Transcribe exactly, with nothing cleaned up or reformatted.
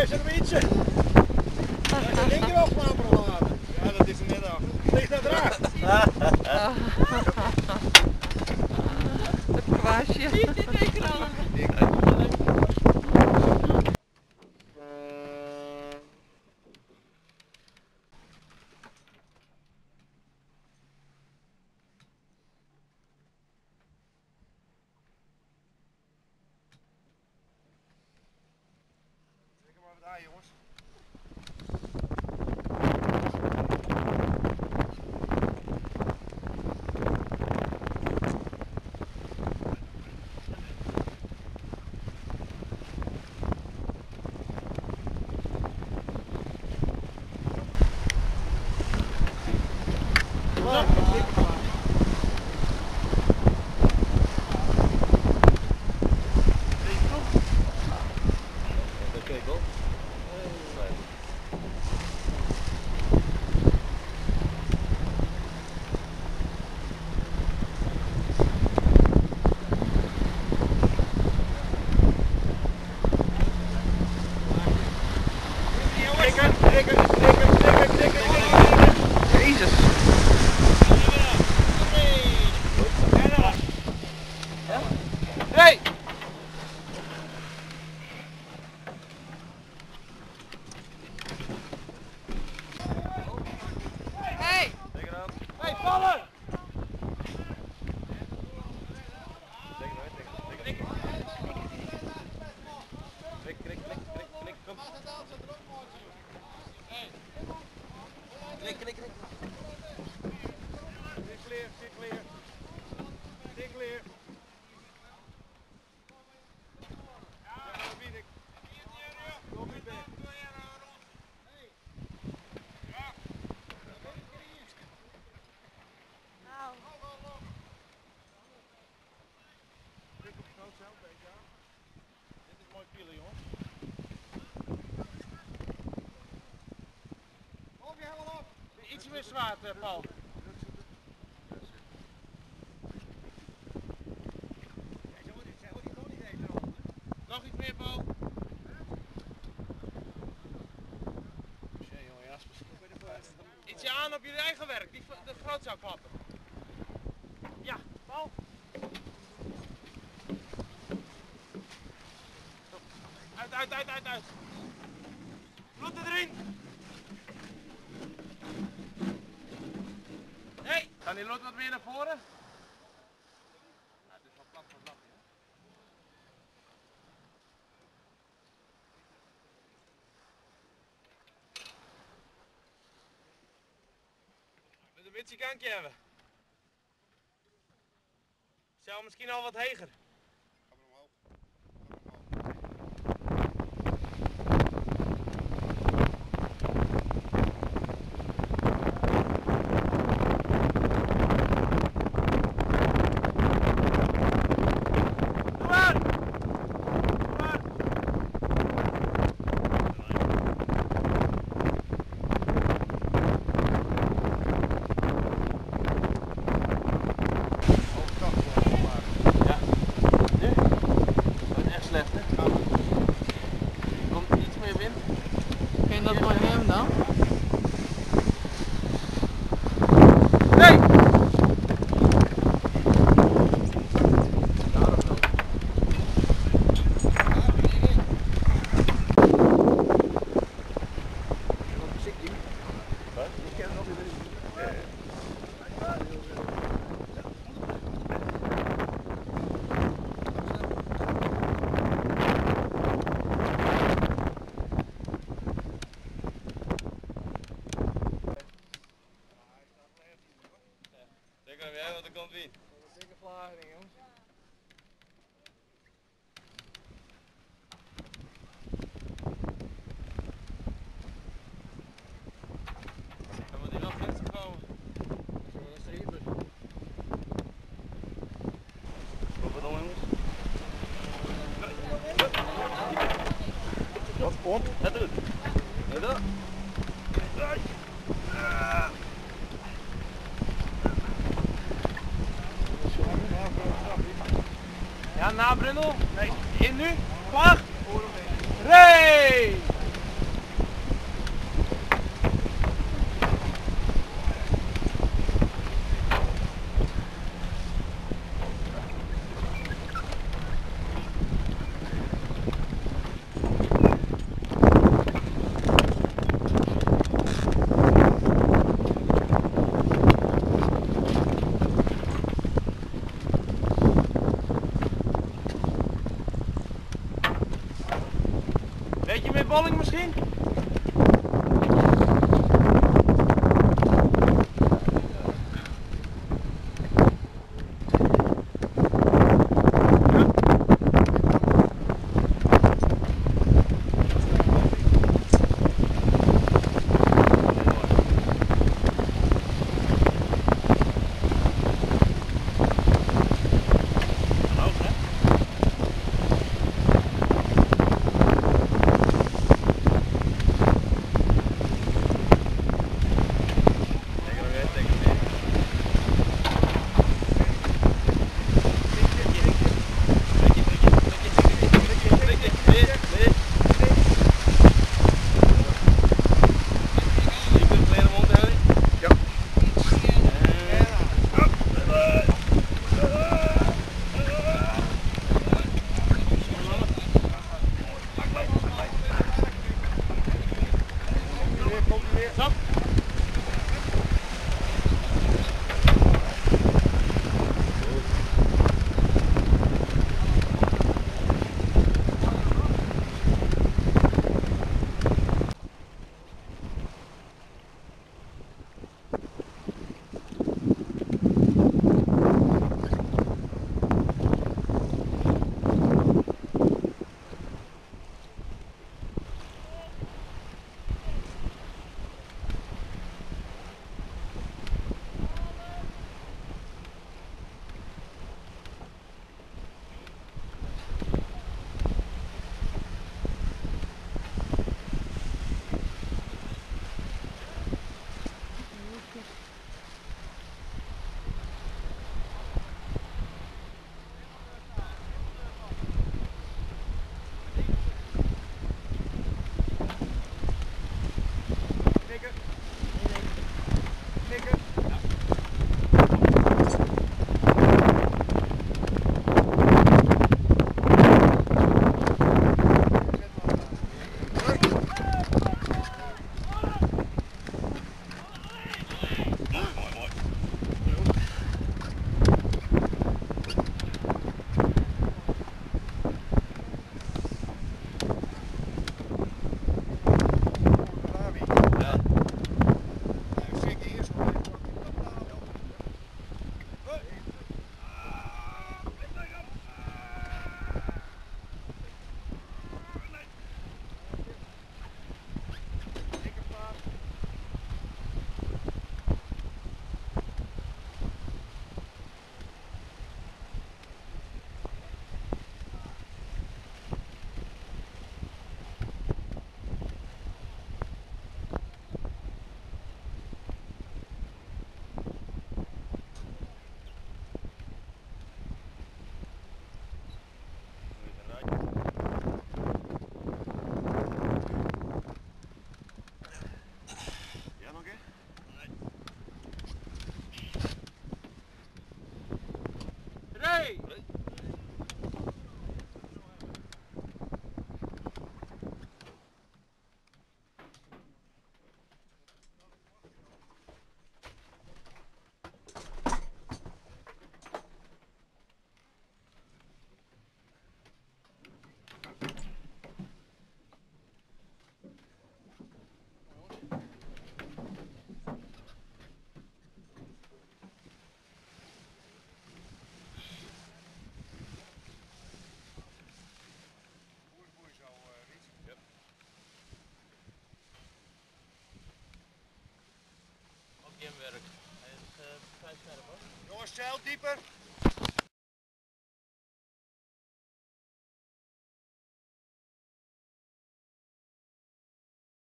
is er een ietsje. Dat denk je wel slapen laten. Ja, dat is er net af. Ligt dat eraf? Het kwastje. Ziet dit ekraan? Daar jongens. Jezus. Hey! Hey! Hey, vallen! Klik, klik, klik, klik, klik, kom. Klik, klik, klik. Dik clear, dik clear. Dik clear. Ja, dat weet ik. Kom niet weg. Nou. Klik op het groot zelf, beetje aan. Dit is mooi pielen, jongens. Op je helemaal op. Iets meer zwaard, Paul. Nog iets meer, Paul. Ietsje aan op jullie eigen werk, die de groot zou klappen. Ja, Paul. Uit, uit, uit, uit, uit. Bloed erin. Hé, hey, gaan die lot wat meer naar voren? Nou, het is wel plat van het lachen, hè? Met een witse kankje hebben. Zou misschien al wat heger. Kun je dat mooi nemen dan? Nee! Zeker heb jij wat er komt wie? Dikke vlaging, jongens. Dan moet hij wel flitsen komen. Zo, dat is de hyper. Wat dan, jongens? Wat komt? Dat doet. Dat doet. Ja, na Brindel. Nee, in nu. Vlag. Ray! Beetje meer bolling misschien? Werk. Hij is uh, vrij scherp hoor. Jongens, zeil dieper.